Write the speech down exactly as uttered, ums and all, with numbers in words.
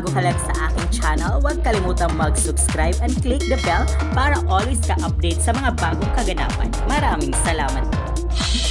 bago ka lang sa aking channel, huwag kalimutang mag-subscribe and click the bell para always ka-update sa mga bagong kaganapan. Maraming salamat!